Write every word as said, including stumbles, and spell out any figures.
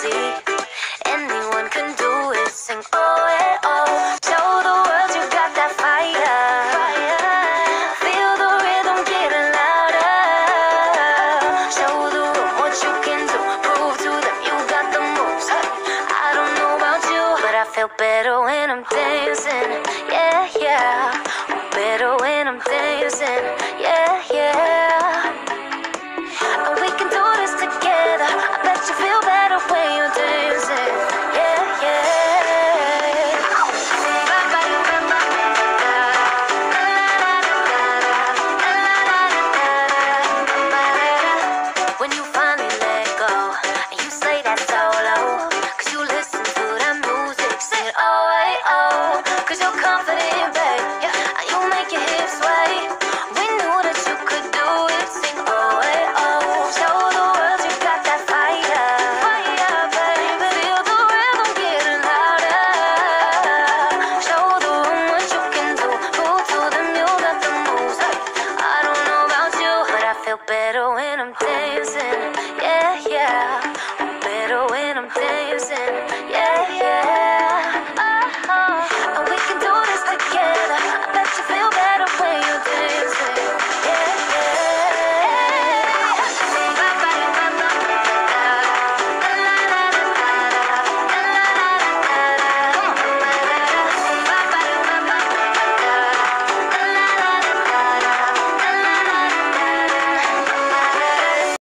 see. Anyone can do it. Sing oh, eh, oh. Show the world you got that fire. Feel the rhythm getting louder. Show the room what you can do. Prove to them you got the moves. I don't know about you, but I feel better when I'm dancing. Yeah, yeah. Better when I'm dancing. Yeah, yeah. And we can do this together. I bet you feel better when you're dancing. Yeah, yeah. When you finally let go and you say that solo, cause you listen to that music, say oh, hey, oh, cause you're confident, babe. Yeah, you make your hips sway. We knew that you could do it. Sing oh, hey, oh. Show the world you got that fire. Fire, baby. Feel the rhythm getting louder. Show the room what you can do. Prove to them you got the moves. Hey, I don't know about you, but I feel better when I'm dancing. Yeah, yeah.